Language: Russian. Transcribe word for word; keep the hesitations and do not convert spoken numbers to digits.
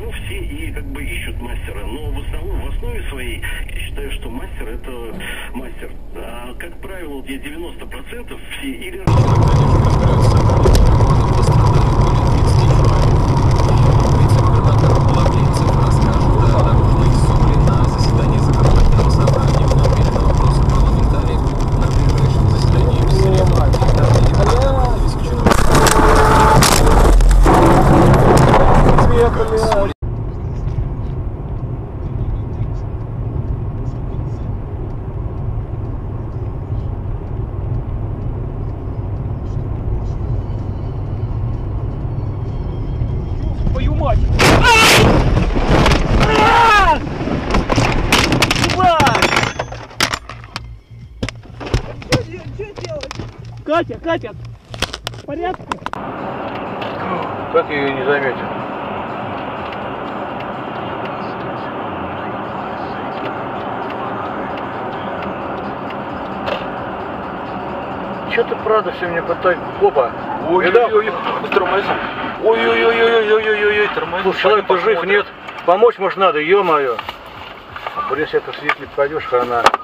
потому все и как бы ищут мастера. Но в основном, в основе своей, я считаю, что мастер это мастер. А, как правило, где девяносто процентов все или... Твою мать! Что делать? Катя, Катя, в порядке? Как я ее не заметил? Че ты, правда, все мне пытаешь? Опа! Ой-ой-ой, тормози. Ой-ой-ой-ой-ой-ой-ой, тормози. Слушай, человек-то жив, нет? Помочь, может, надо, ё-моё. Блин, если это свидетель пойдешь, хана.